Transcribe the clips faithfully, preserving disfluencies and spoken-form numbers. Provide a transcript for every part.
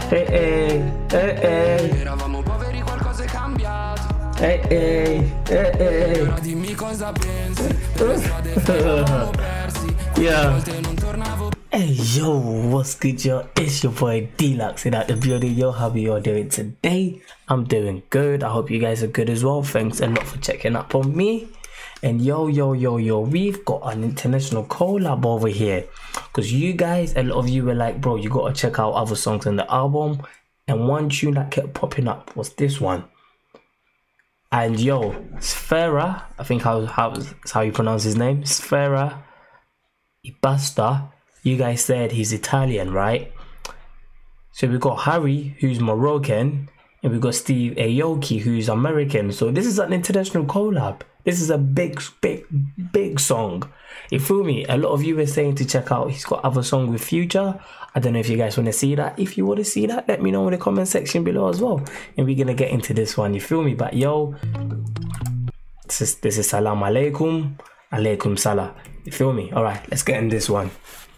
Hey, hey, hey, hey. Eravamo poveri, qualcosa è cambiato. Hey, hey, hey, hey. Ora dimmi cosa pensi. Per le strade eravamo persi. Yeah. Volte non tornavo. Hey yo, what's good yo? It's your boy Deluxe in the building. Yo, how are you doing today? I'm doing good. I hope you guys are good as well. Thanks a lot for checking up on me. And yo, yo, yo, yo, we've got an international collab over here. Because you guys, a lot of you were like, bro, you gotta check out other songs in the album. And one tune that kept popping up was this one. And yo, Sfera, I think how how that's how you pronounce his name, Sfera Ibasta. You guys said he's Italian, right? So we got Harry, who's Moroccan, and we got Steve Aoki, who's American. So this is an international collab. This is a big, big, big song. You feel me? A lot of you were saying to check out. He's got other song with Future. I don't know if you guys want to see that. If you want to see that, let me know in the comment section below as well. And we're gonna get into this one. You feel me? But yo, this is this is Salam Alaikum, Alaikum Salah. You feel me? All right, let's get in this one.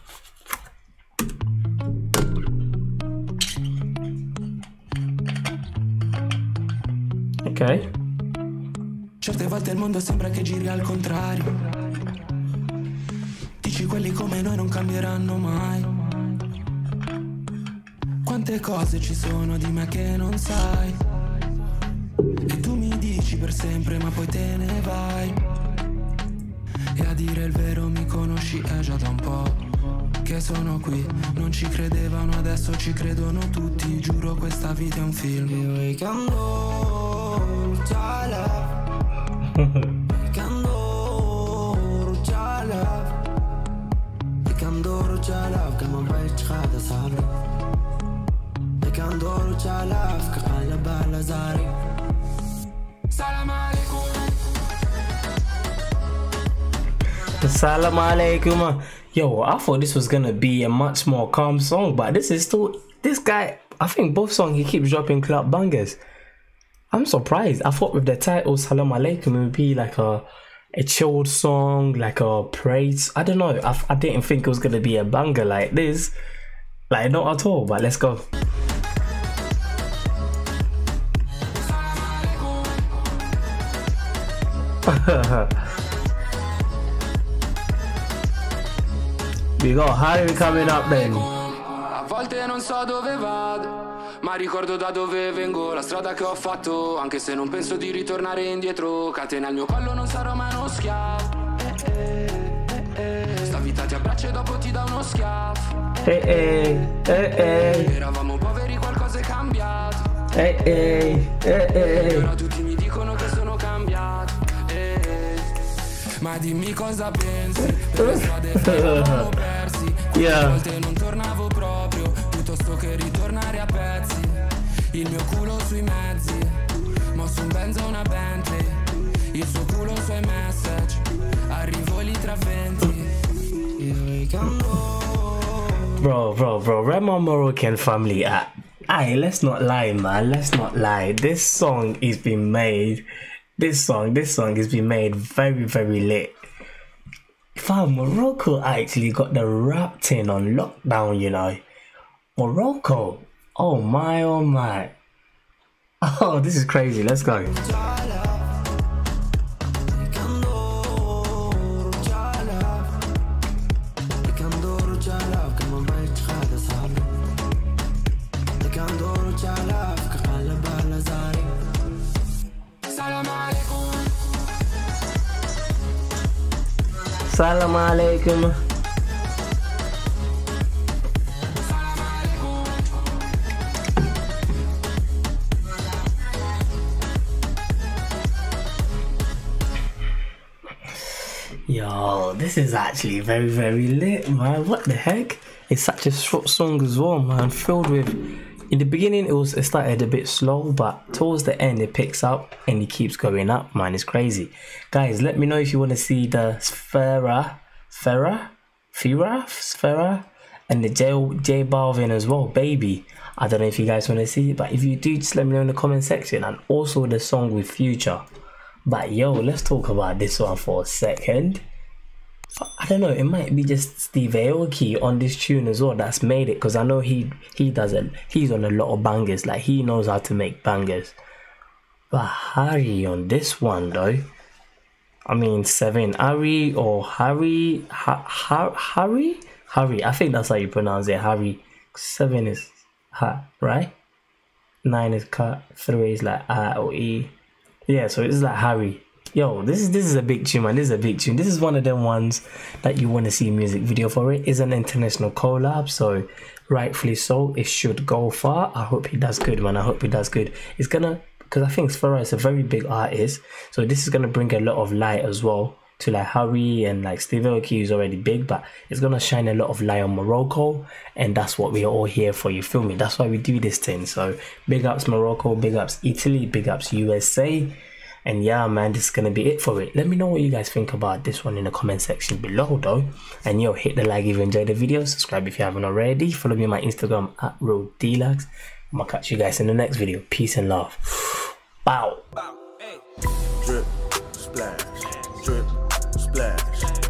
Ok. Certe volte il mondo sembra che giri al contrario. Dici quelli come noi non cambieranno mai. Quante cose ci sono di me che non sai. E tu mi dici per sempre ma poi te ne vai. E a dire il vero mi conosci è già da un po' che sono qui, non ci credevano, adesso ci credono tutti. Giuro questa vita è un film. Io che ando gialla. Que ando gialla. Que ando gialla. Que ma bait khada sali. Que ando gialla. Que qalb al zari. Salam alaikum. Salam alaikum. Yo, I thought this was gonna be a much more calm song, but this is still, this guy, I think both songs he keeps dropping club bangers. I'm surprised. I thought with the title Salam Alaikum it would be like a a chilled song, like a praise. I don't know. I, I didn't think it was gonna be a banger like this, like not at all. But let's go. We got Harry coming up then. A volte non so dove vado, ma ricordo da dove vengo, la strada che ho fatto. Anche se non penso di ritornare indietro, catena al mio collo, non sarò mai uno schiavo. eh, eh, eh, eh. Sta vita ti abbraccia e dopo ti dà uno schiaffo. Hey, hey, hey, hey. Eravamo poveri, qualcosa è cambiato. Hey, hey, hey, E hey. ora tutti mi dicono che sono cambiato. eh, eh. Ma dimmi cosa pensi. Per le strade eravamo persi. Yeah. A volte non tornavo proprio, piuttosto che ritornare a pezzi. Il mio culo sui mezzi, mosso un Benz e una Bentley. Il suo culo sui message, arrivo lì tra venti. Io che Bro, bro, bro, where my Moroccan family at? Aye, let's not lie, man. Let's not lie. This song is been made. This song, this song has been made very, very lit. Fam, Morocco actually got the rap thing on lockdown, you know. Morocco. Oh my, oh my. Oh, this is crazy. Let's go. Salam alaikum. Yo, this is actually very, very lit, man. What the heck? It's such a short song as well, man. Filled with, in the beginning it was it started a bit slow, but towards the end it picks up and it keeps going up, man. It's crazy. Guys, let me know if you want to see the Sfera, Sfera, Fira, Sfera, and the J J Balvin as well, Baby. I don't know if you guys want to see it, but if you do, just let me know in the comment section. And also the song with Future. But yo, let's talk about this one for a second. I don't know, it might be just Steve Aoki on this tune as well that's made it, because I know he he does it. He's on a lot of bangers, like he knows how to make bangers. But Harry on this one though, I mean seven Harry or Harry ha, ha, Harry Harry. I think that's how you pronounce it. Harry. Seven is ha, right? Nine is cut. Three is like I or E. Yeah, so it's like Harry. Yo, this is this is a big tune, man. This is a big tune. This is one of them ones that you want to see a music video for. It is an international collab, so rightfully so, it should go far. I hope he does good, man. I hope he does good. It's gonna, because I think Sfera is a very big artist, so this is gonna bring a lot of light as well to like Harry and like Steve Aoki, is already big, but it's gonna shine a lot of light on Morocco, and that's what we're all here for, you feel me? That's why we do this thing. So big ups Morocco, big ups Italy, big ups U S A. And yeah, man, this is gonna be it for it. Let me know what you guys think about this one in the comment section below though. And yo, hit the like if you enjoyed the video, subscribe if you haven't already, follow me on my Instagram at RoadDelax. I'm gonna catch you guys in the next video. Peace and love. Bow. Drip, splash.